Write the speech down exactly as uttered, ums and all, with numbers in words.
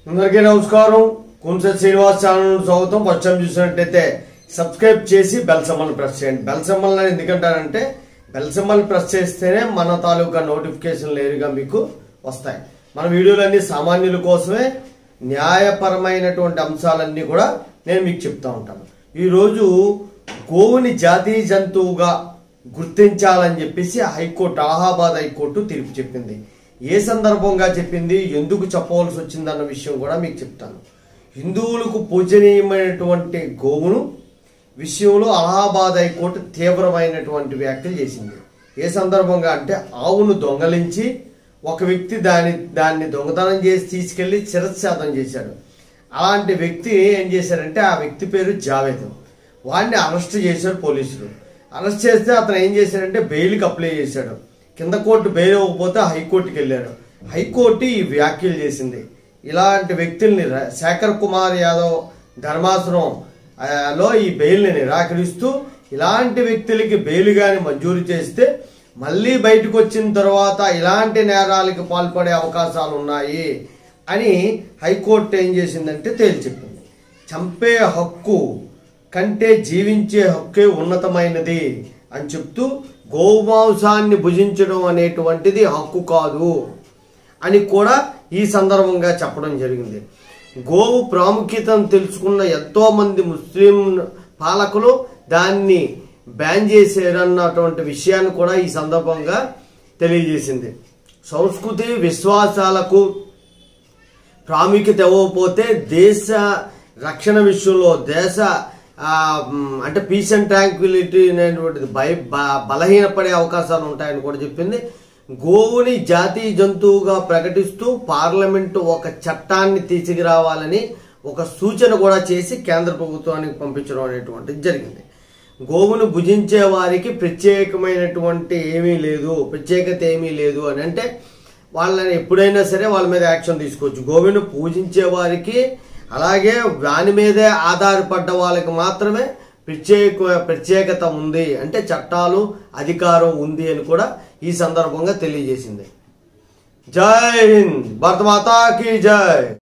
అందరికీ నమస్కారం. కుంసెట్ శ్రీనివాస్ ఛానల్ స్వాగతం. ఫస్ట్ టైం చూసినట్టయితే సబ్స్క్రైబ్ చేసి బెల్ సింబల్ ప్రెస్ చేయండి. బెల్ సింబల్ అనేది ఎందుకంటారంటే బెల్ సింబల్ ప్రెస్ చేస్తేనే మన తాలూకా నోటిఫికేషన్ నేరుగా మీకు వస్తాయి. మన వీడియోలన్నీ సామాన్యుల కోసమే, న్యాయపరమైనటువంటి అంశాలన్నీ కూడా నేను మీకు చెప్తా ఉంటాను. ఈరోజు గోవుని జాతీయ జంతువుగా గుర్తించాలని చెప్పేసి హైకోర్టు, అలహాబాద్ హైకోర్టు తీర్పు చెప్పింది. ఏ సందర్భంగా చెప్పింది, ఎందుకు చెప్పవలసి వచ్చిందన్న విషయం కూడా మీకు చెప్తాను. హిందువులకు పూజనీయమైనటువంటి గోవును విషయంలో అలహాబాద్ హైకోర్టు తీవ్రమైనటువంటి వ్యాఖ్యలు చేసింది. ఏ సందర్భంగా అంటే ఆవును దొంగలించి ఒక వ్యక్తి దాని దాన్ని దొంగతనం చేసి తీసుకెళ్లి శిరచ్ఛేదం చేశాడు. అలాంటి వ్యక్తి ఏం చేశారంటే ఆ వ్యక్తి పేరు జావేద్. వాడిని అరెస్ట్ చేశారు పోలీసులు. అరెస్ట్ చేస్తే అతను ఏం చేశాడంటే బెయిల్కి అప్లై చేశాడు. కింద కోర్టు బెయిల్ ఇవ్వకపోతే హైకోర్టుకి వెళ్ళాడు. హైకోర్టు ఈ వ్యాఖ్యలు చేసింది. ఇలాంటి వ్యక్తుల్ని శేఖర్ కుమార్ యాదవ్ ధర్మాసనం లో ఈ బెయిల్ని నిరాకరిస్తూ ఇలాంటి వ్యక్తులకి బెయిల్ కానీ మంజూరు చేస్తే మళ్ళీ బయటకు వచ్చిన తర్వాత ఇలాంటి నేరాలకు పాల్పడే అవకాశాలు ఉన్నాయి అని హైకోర్టు ఏం చేసిందంటే తేల్చెప్పింది. చంపే హక్కు కంటే జీవించే హక్కే ఉన్నతమైనది అని చెప్తూ గోమాంసాన్ని భుజించడం అనేటువంటిది హక్కు కాదు అని కూడా ఈ సందర్భంగా చెప్పడం జరిగింది. గోవు ప్రాముఖ్యతను తెలుసుకున్న ఎంతో మంది ముస్లిం పాలకులు దాన్ని బ్యాన్ చేశారన్నటువంటి విషయాన్ని కూడా ఈ సందర్భంగా తెలియజేసింది. సంస్కృతి విశ్వాసాలకు ప్రాముఖ్యత ఇవ్వకపోతే దేశ రక్షణ విషయంలో, దేశ అంటే పీస్ అండ్ ట్రాంక్విలిటీ అనేటువంటిది భయ బలహీనపడే అవకాశాలు ఉంటాయని కూడా చెప్పింది. గోవుని జాతీయ జంతువుగా ప్రకటిస్తూ పార్లమెంటు ఒక చట్టాన్ని తీసుకురావాలని ఒక సూచన కూడా చేసి కేంద్ర ప్రభుత్వానికి పంపించడం అనేటువంటిది జరిగింది. గోవును భుజించే వారికి ప్రత్యేకమైనటువంటి ఏమీ లేదు, ప్రత్యేకత ఏమీ లేదు అని అంటే వాళ్ళని ఎప్పుడైనా సరే వాళ్ళ మీద యాక్షన్ తీసుకోవచ్చు. గోవును పూజించే వారికి, అలాగే దాని మీదే ఆధారపడ్డ వాళ్ళకి మాత్రమే ప్రత్యేక ప్రత్యేకత ఉంది, అంటే చట్టాలు అధికారం ఉంది అని కూడా ఈ సందర్భంగా తెలియజేసింది. జై హింద్, భారత మాతా కీ జై.